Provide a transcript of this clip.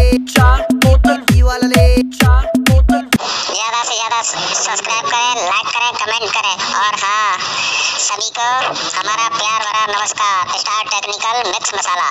चार बोतल घी वाला ले, चार बोतल। ज्यादा से ज्यादा सब्सक्राइब करें, लाइक करें, कमेंट करें। और हाँ, सभी को हमारा प्यार भरा नमस्कार। स्टार टेक्निकल मिक्स मसाला।